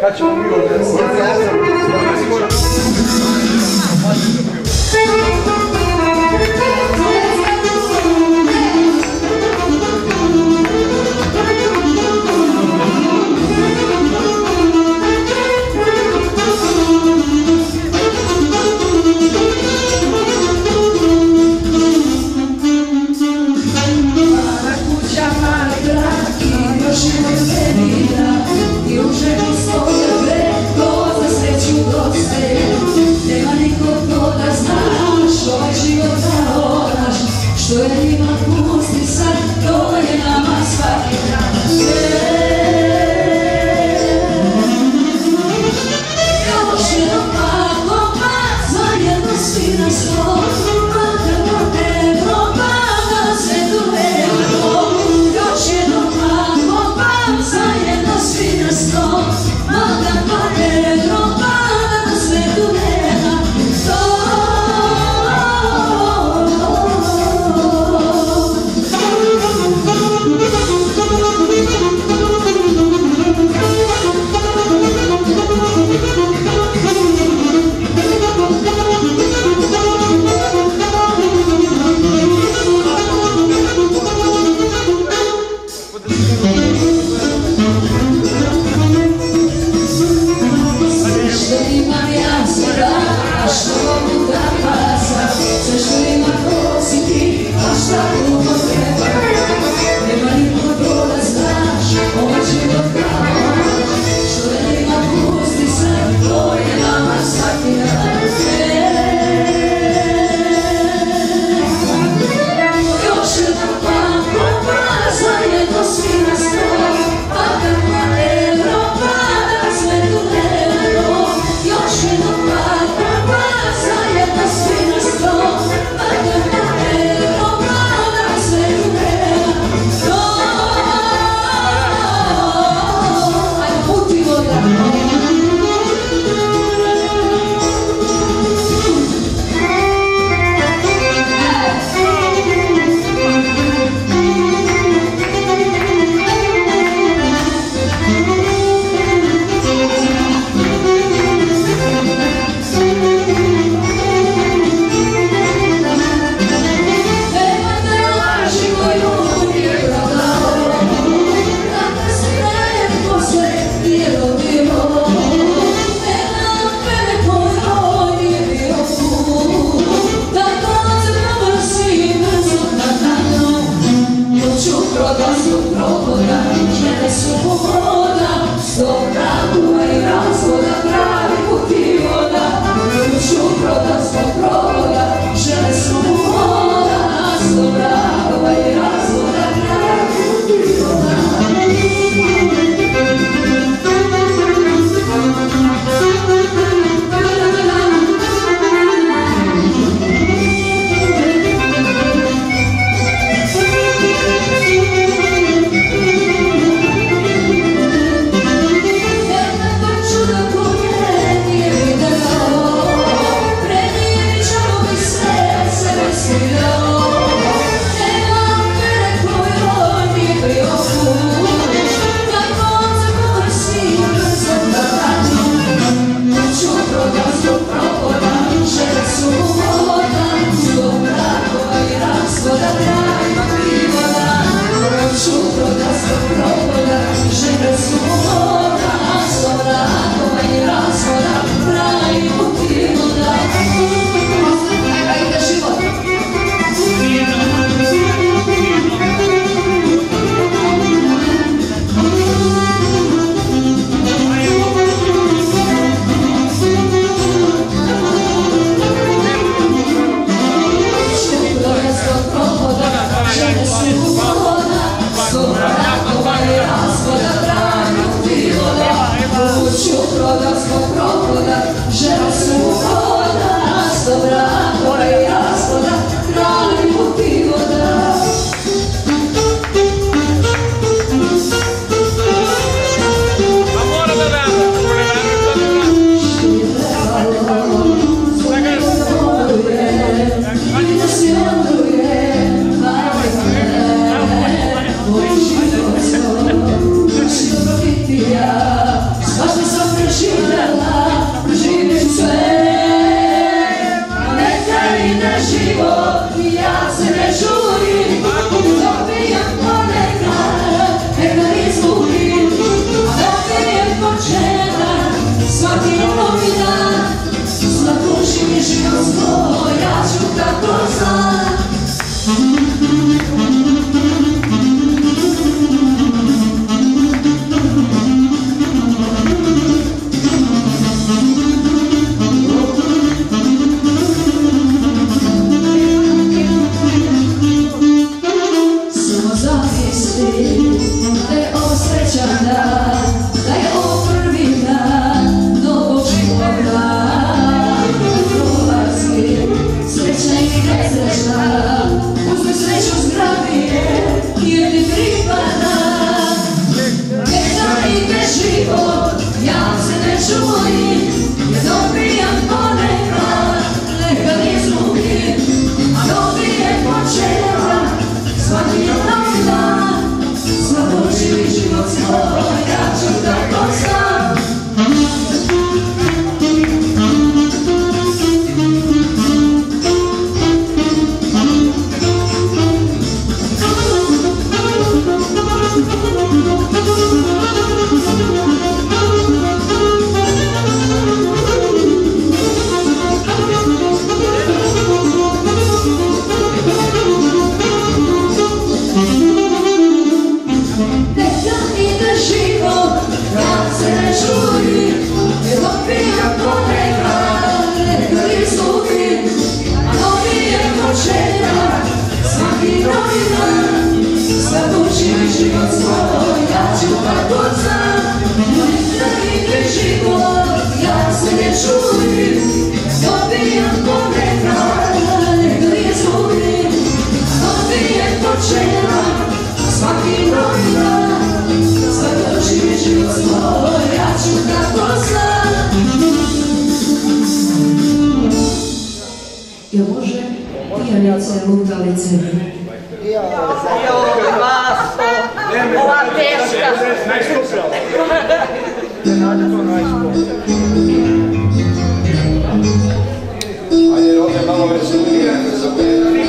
Kad ćemo mi ovdje? Nema niko ko da znaš svaki novi dan, zaduži mi život svoj, ja ću kako znam. Samo zamisli da je ovo srećan dan, da je ovo prvi dan novog života. Prolazi srećna i nesrećna, uzmi sreću zgrabi je jer ti pripada. Neka ide život, ja se ne čujem, jer dobijam ponekad, nekad izgubim, a dobijem početak. Svaki novi dan, zaduži mi život svoj, ja ću tako znam. Zaduži mi život svoj, ja ću kako znam. Neka ide život, ja se ne čudim, dobijam ponekad, nekad izgubim, dobijem početak, svaki novi dan. Zaduži mi život svoj, ja ću kako znam. Jel može pijanice, lutalice? Ova teška. Ajde, ovdje malo resumijete za mene.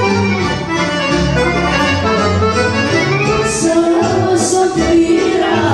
Samo sam te birala.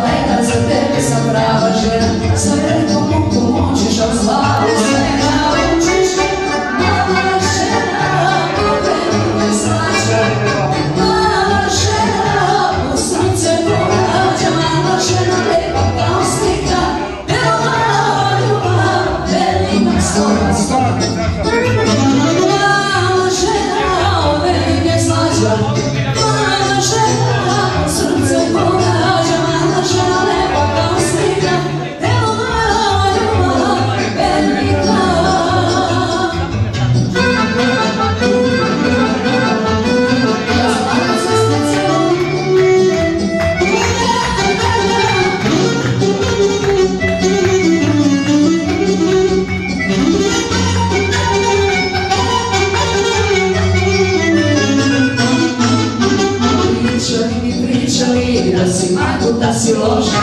Malena, za tebe sam prava žena, sa velikom mukom moćeš, a u slavu svega učiš. Mala žena, po velike slađa, mala žena, u srce pogađa, mala žena, lepa kao slika, evo mala ljubav, velika slova stoga. Mala žena, u velike slađa, mala žena, u srce pogađa, mala žena, lepa kao slika, evo mala ljubav, velika. Pričali da si majku, da si loša,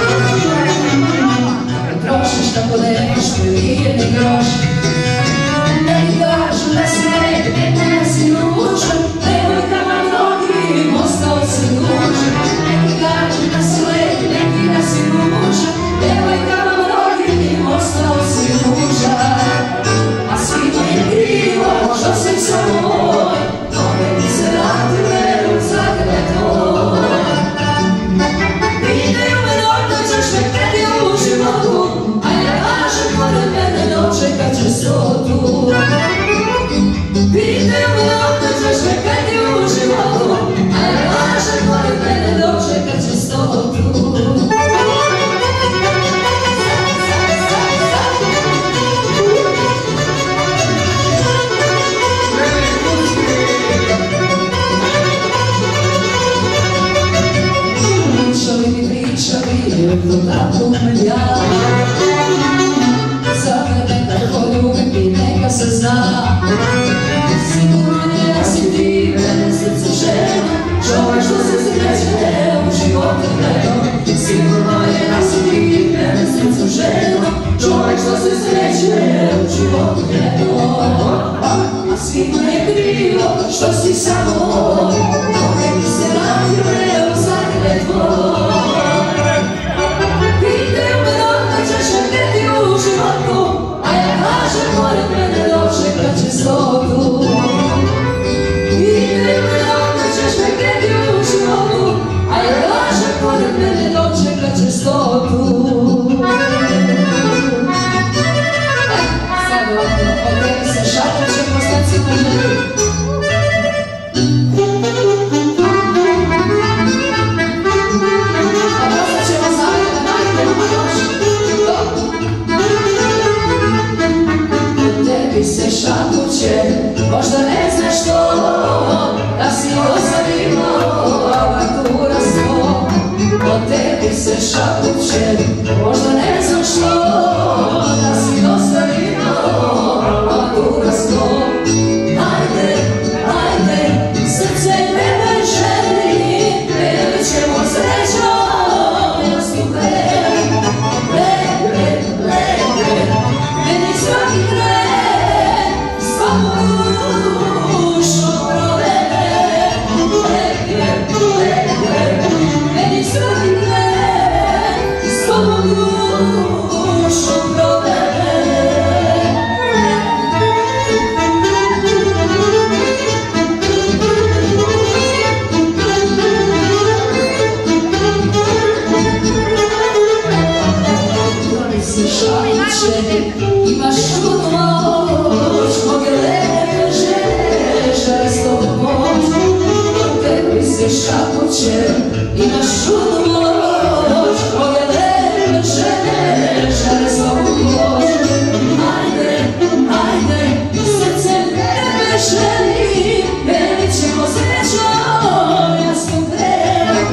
da trošiš tako nemaš nijedni groš. Neki kažu da si lijep, da si ružan, devojkama mnogim ostao si dužan. Neki kažu da si lijep, neki da si ružan, devojkama mnogim ostao si dužan. A svima je krivo što si samo moj, tome mi se vratile u zagrade tvoj. Pitaju me dokle ćeš me kredi u životu, a ja kažem pored mene dočekat će stotu. Pitaju me dokle ćeš me kredi u životu, a ja kažem pored mene dočekat će stotu. Tako me ja za mene tako ljubim i neka se zna. Sigurno je da si ti mene srce žena, čovjek što se sreće u životu gledao. Sigurno je da si ti mene srce žena, čovjek što se sreće u životu gledao. A svima je krivo što si samo moj, tome mi se vratile u zagrade tvoj. A ja kažem pored mene dočekat će stotu. Idem dokle ćeš me kredi u životu, a ja kažem pored mene dočekat će stotu. Sad ovako, od tebi se šapaće po stacima želi. A dosta ćemo zavljena najbolj još. Tebi se šapuće, možda ne znaš to, da si ostavimao avantura svo. O tebi se šapuće, možda ne znaš to, da si ostavimao avantura svo. Ajde, ajde, srce tebe želi, velit ćemo srećom, jasnu krem. Lepe, lepe, meni svaki krem, svaku dušu provede. Lepe, lepe, meni svaki krem, svaku dušu provede. Imaš čudnu moć, mnoge lepe žene žele s tobom moć. O tebi se šapuće, imaš čudnu moć, mnoge lepe žene žele s tobom moć. Ajde, ajde, srce tebe želi, velit ćemo srećom, jasnu krem.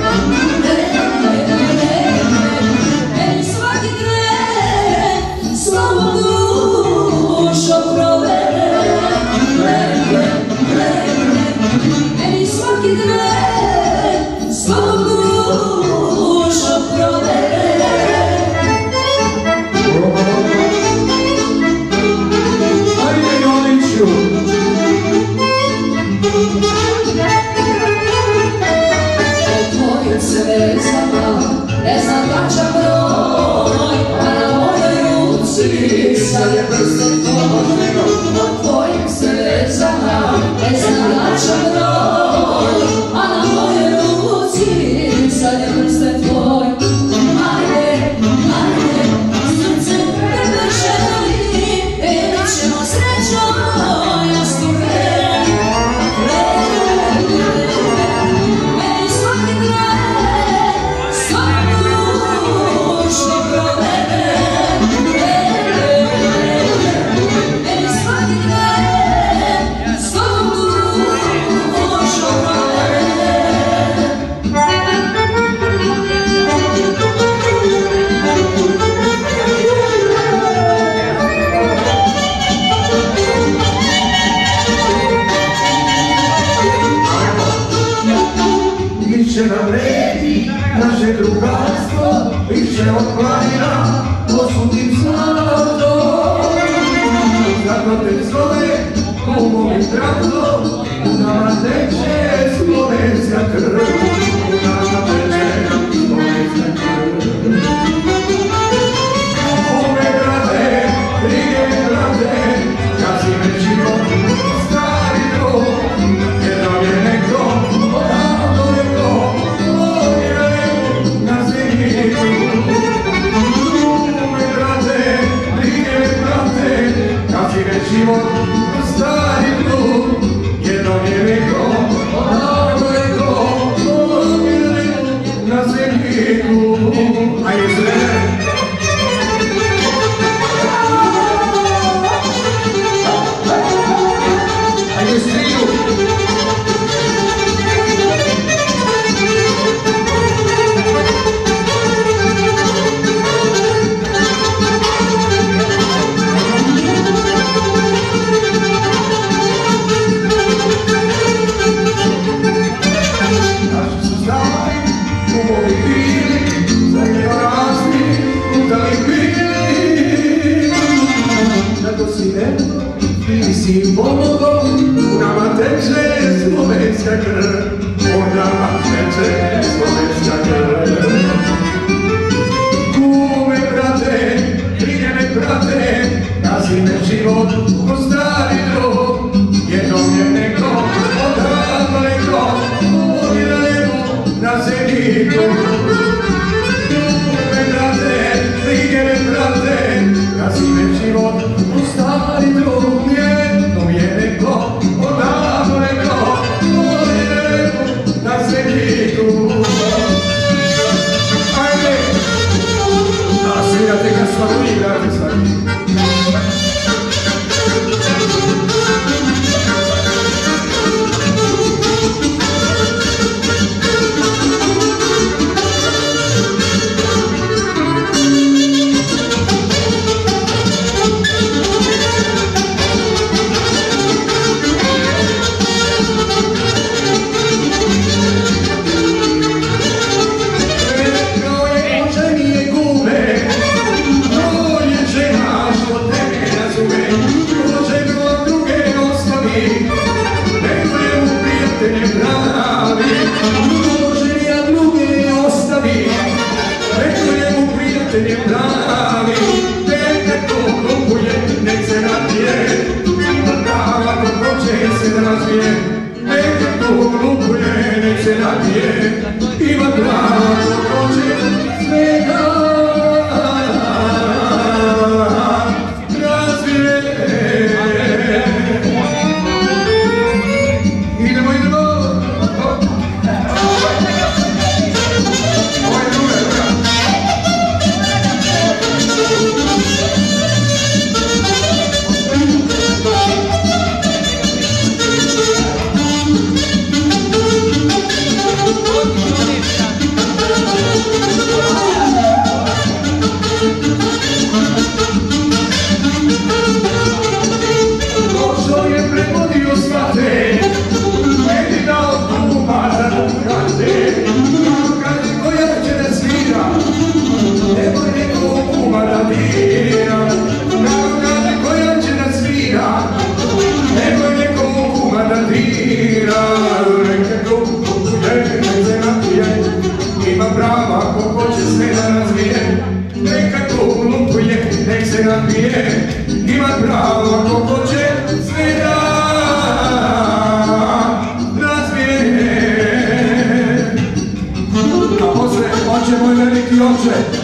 Meni svaki krem, slobodnu dušo provede. Lepe, lepe, meni svaki krem, slobodnu više od planina, osudim zlato. Zato te zove kumo mi brato, u nama teče slovenska krv, u nama teče slovenska krv. Kume brate, brige brate, kazi me život, stari drug, jednom je neko, odavno neko, na zeniku. Kume brate, brige brate, kazi me život, stari drug, jednom je neko, odavno neko, na zeniku. Ajde sve! Ti si pomogao, u nama teče slovenska krv, u nama teče slovenska krv. Kume brate, brige me brate, kazi me život, ko stari drug, jednom je neko, odavno neko, ovdje na nebu, na zeniku. Kume brate, brige me brate, kazi me život, ko stari drug, jednom je neko, odavno neko, ovdje na nebu, na zeniku. Ajde! Da svirate kad svaku igrate svaki. Ima pravo ko će svega razvije. Idemo, idemo. Ovo je druga. Ima prava ko hoće sve da razvije, neka to lupuje, nek se napije. Ima prava ko hoće sve da razvije. A posle hoće moj veliki oče.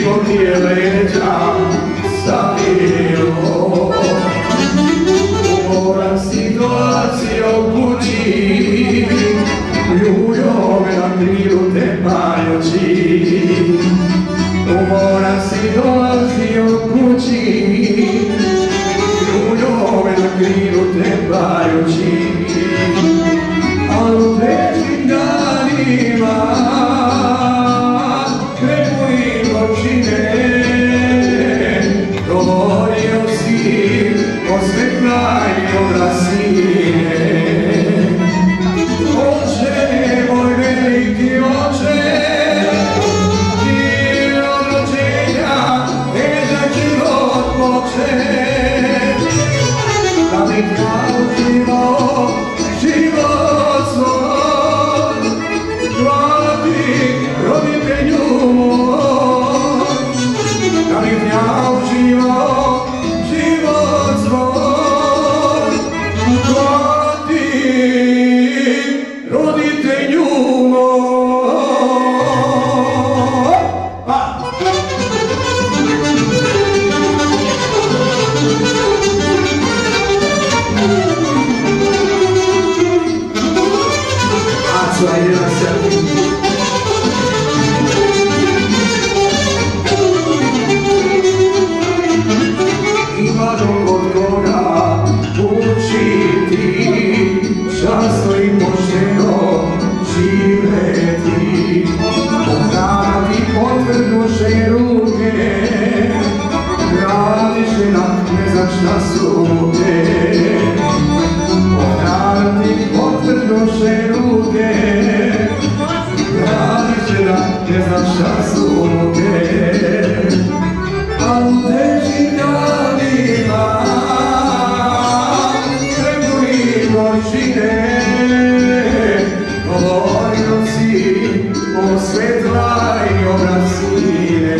život je leđa savio. Umora situacija u kući, ljubljove na krilu tepajući. Umora situacija u kući, ljubljove na krilu tepajući. Al u teškim danima krepuni noćine govorio si o svetlani obrazine. Oče, moj veliki oče, ti od rođenja težak život poče, da mi naučimo život svoj. Hvala ti, roditelju moj, da mi naučimo život svoj. Hvala ti, roditelju moj. Ima od koga učiti, časno i pošteno živeti. Pokrati potvrdnuše ruke, radiš jednak ne znaš šta su te. Pokrati potvrdnuše ruke, radiš jednak ne znaš šta su te. A u teškim danima krepuni noćine govorio si o svetlani obrazine.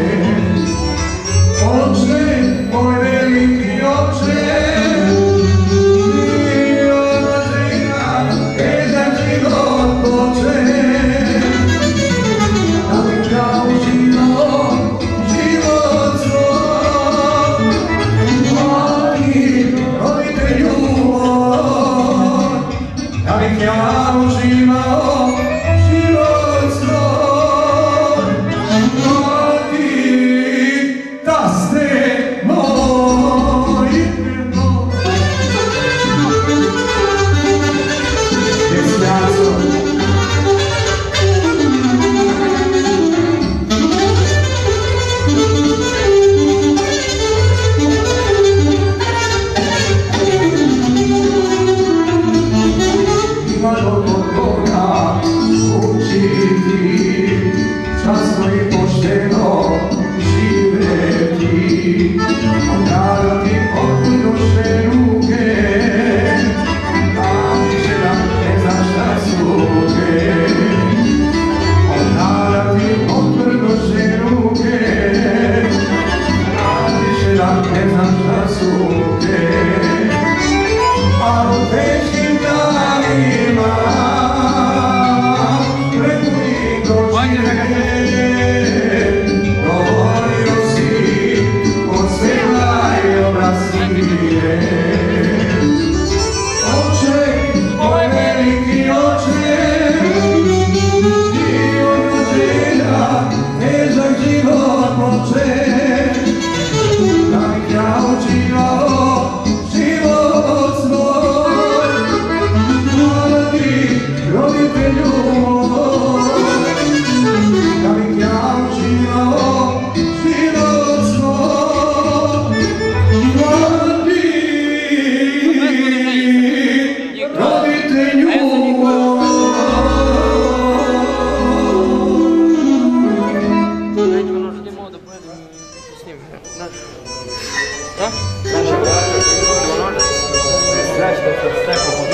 Oče, moj veliki oče, ti od rođenja težak život poče, da mi naučimo život svoj. Hvala ti, roditelju moj, da mi naučimo život svoj. Hvala ti, taste moj. Desnjaco. Ima od koga učiti, časno i pošteno živeti. Pokrati potvrdnuše ruke, radiš jednak ne znaš šta su te. Pokrati potvrdnuše ruke, radiš jednak ne znaš šta su te. A u teškim danima krepuni noćine govorio si o svetlani obrazine. Oče, moj veliki oče, ti od rođenja težak život poče, da mi naučimo život svoj. Hvala ti, roditelju moj, da mi naučimo život svoj. Hvala ti, roditelju moj. Dajte ono što ti mogu da pojedem s njim. Znaš? Da? Znaš što je to? Znaš što je to?